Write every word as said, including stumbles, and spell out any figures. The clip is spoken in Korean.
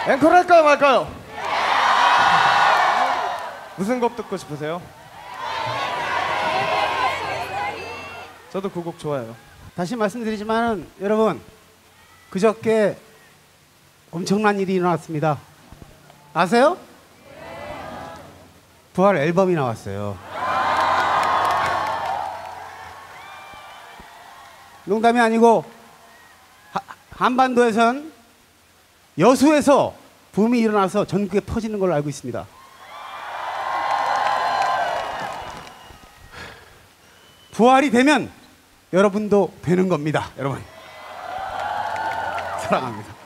앵콜 할까요 말까요? 무슨 곡 듣고 싶으세요? 저도 그 곡 좋아해요. 다시 말씀드리지만 여러분, 그저께 엄청난 일이 일어났습니다. 아세요? 부활 앨범이 나왔어요. 농담이 아니고 하, 한반도에선 여수에서 붐이 일어나서 전국에 퍼지는 걸로 알고 있습니다. 부활이 되면 여러분도 되는 겁니다. 여러분, 사랑합니다.